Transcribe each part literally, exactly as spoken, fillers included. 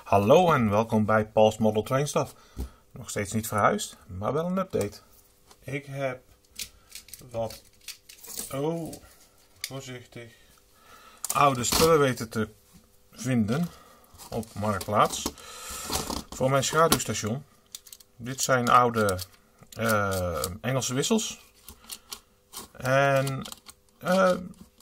Hallo en welkom bij Paul's Model Train Stuff. Nog steeds niet verhuisd, maar wel een update. Ik heb wat, oh, voorzichtig, oude spullen weten te vinden op Marktplaats voor mijn schaduwstation. Dit zijn oude uh, Engelse wissels. En uh,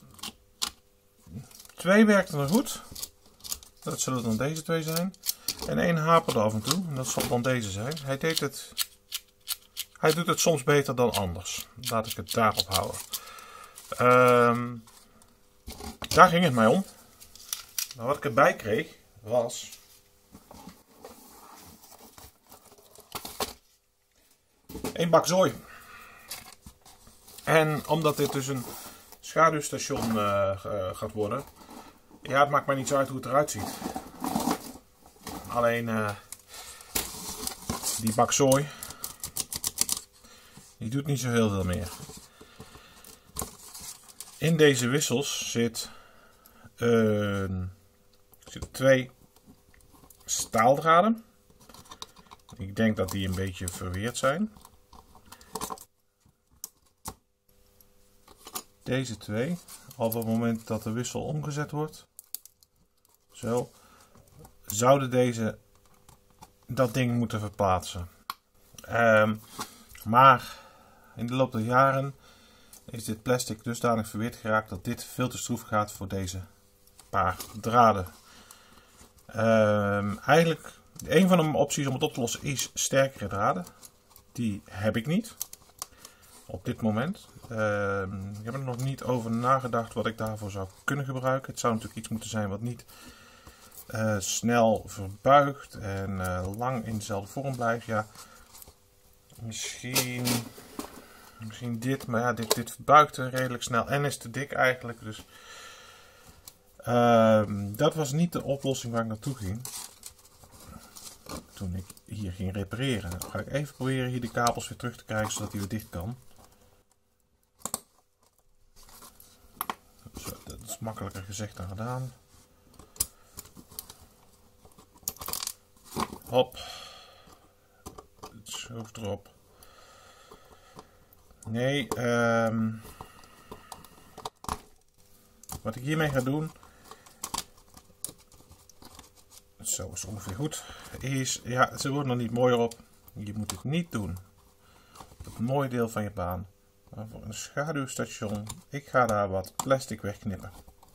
twee werkten nog goed. Dat zullen dan deze twee zijn. En één haperde af en toe. En dat zal dan deze zijn. Hij deed het. Hij doet het soms beter dan anders. Laat ik het daarop houden. Um, daar ging het mij om. Maar wat ik erbij kreeg was een bak zooi. En omdat dit dus een schaduwstation uh, gaat worden. Ja, het maakt mij niet zo uit hoe het eruit ziet. Alleen uh, die bak zooi, die doet niet zo heel veel meer. In deze wissels zit, uh, zitten twee staaldraden. Ik denk dat die een beetje verweerd zijn. Deze twee, op het moment dat de wissel omgezet wordt, zo, zouden deze dat ding moeten verplaatsen. Um, maar in de loop der jaren is dit plastic dusdanig verweerd geraakt dat dit veel te stroef gaat voor deze paar draden. Um, eigenlijk, een van de opties om het op te lossen is sterkere draden. Die heb ik niet op dit moment. Uh, ik heb er nog niet over nagedacht wat ik daarvoor zou kunnen gebruiken. Het zou natuurlijk iets moeten zijn wat niet uh, snel verbuigt en uh, lang in dezelfde vorm blijft. Ja, misschien, misschien dit, maar ja, dit, dit verbuigt redelijk snel en is te dik eigenlijk. Dus uh, dat was niet de oplossing waar ik naartoe ging toen ik hier ging repareren. Dan ga ik even proberen hier de kabels weer terug te krijgen zodat hij weer dicht kan. Zo, dat is makkelijker gezegd dan gedaan. Hop. Het schroeft erop. Nee, um, wat ik hiermee ga doen, zo is ongeveer goed, is, ja, ze worden er niet mooier op. Je moet het niet doen op het mooie deel van je baan. Maar voor een schaduwstation, ik ga daar wat plastic wegknippen.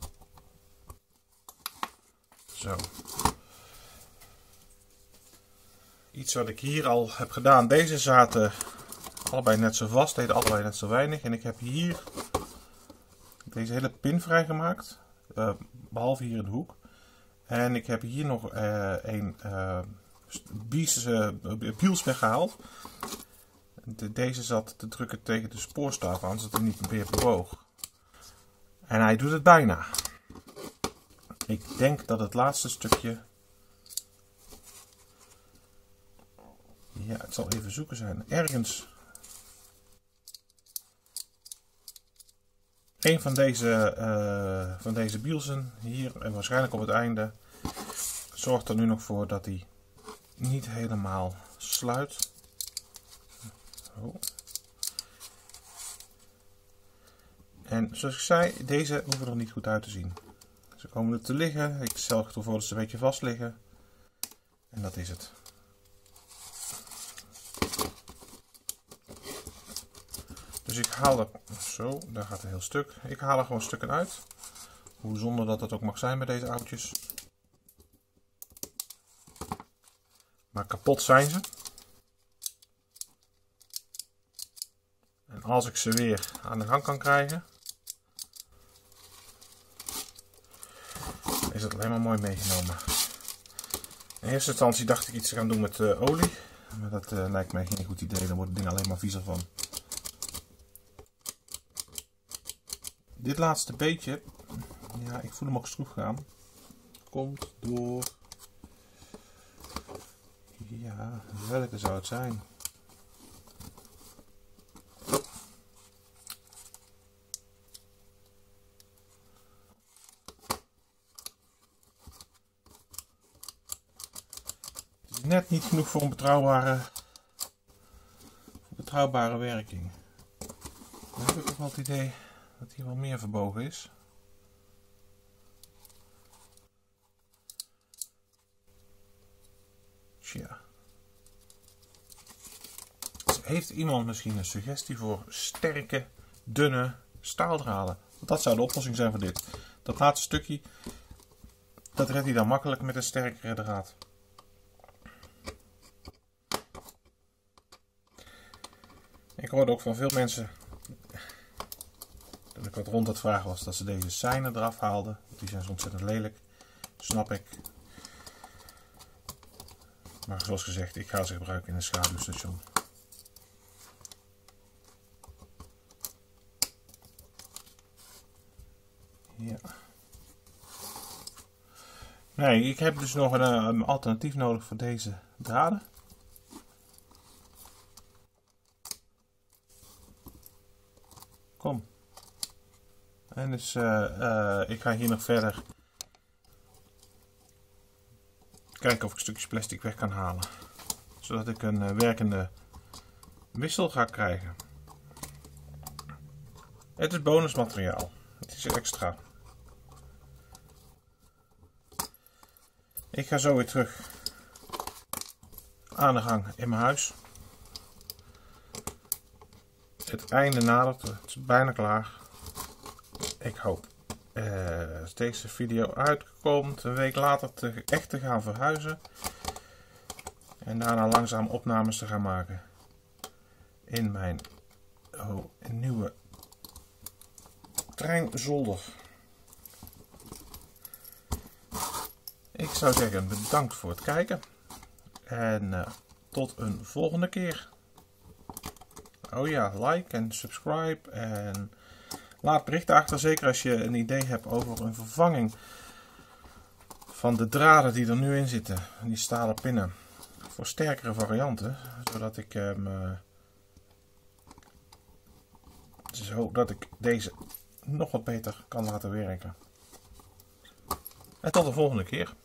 Zo. Iets wat ik hier al heb gedaan. Deze zaten allebei net zo vast, deden allebei net zo weinig. En ik heb hier deze hele pin vrijgemaakt. Uh, behalve hier in de hoek. En ik heb hier nog uh, een uh, bies, uh, biels weggehaald. De, deze zat te drukken tegen de spoorstaaf aan, zodat hij niet meer bewoog. En hij doet het bijna. Ik denk dat het laatste stukje, ja, het zal even zoeken zijn, ergens een van deze, uh, van deze bielsen hier en waarschijnlijk op het einde zorgt er nu nog voor dat hij niet helemaal sluit. Oh. En zoals ik zei, deze hoeven er niet goed uit te zien. Ze komen er te liggen. Ik zorg ervoor dat ze een beetje vast liggen. En dat is het. Dus ik haal er, zo, daar gaat een heel stuk. Ik haal er gewoon stukken uit. Hoe zonde dat het ook mag zijn bij deze oudjes. Maar kapot zijn ze. En als ik ze weer aan de gang kan krijgen, is het alleen maar mooi meegenomen. In eerste instantie dacht ik iets te gaan doen met uh, olie. Maar dat uh, lijkt mij geen goed idee. Dan wordt het ding alleen maar viezer van. Dit laatste beetje, ja, ik voel hem ook stroef gaan. Komt door, ja, welke zou het zijn? net niet genoeg voor een betrouwbare, betrouwbare werking. Dan heb ik ook wel het idee dat hier wel meer verbogen is. Tja. Dus heeft iemand misschien een suggestie voor sterke, dunne staaldraden? Want dat zou de oplossing zijn voor dit. Dat laatste stukje, dat redt hij dan makkelijk met een sterkere draad. Ik hoorde ook van veel mensen, dat ik wat rond het vragen was, dat ze deze seinen eraf haalden. Die zijn zo ontzettend lelijk, snap ik. Maar zoals gezegd, ik ga ze gebruiken in een schaduwstation. Ja. Nee, ik heb dus nog een, een alternatief nodig voor deze draden. Kom. En dus uh, uh, ik ga hier nog verder kijken of ik stukjes plastic weg kan halen. Zodat ik een uh, werkende wissel ga krijgen. Het is bonusmateriaal. Het is extra. Ik ga zo weer terug aan de gang in mijn huis. Het einde nadert. Het is bijna klaar. Ik hoop uh, als deze video uitkomt een week later te, echt te gaan verhuizen. En daarna langzaam opnames te gaan maken. In mijn oh, nieuwe treinzolder. Ik zou zeggen bedankt voor het kijken. En uh, tot een volgende keer. Oh ja, like en subscribe. En laat berichten achter. Zeker als je een idee hebt over een vervanging van de draden die er nu in zitten. Die stalen pinnen. Voor sterkere varianten. Zodat ik hem... Uh, zodat ik deze nog wat beter kan laten werken. En tot de volgende keer.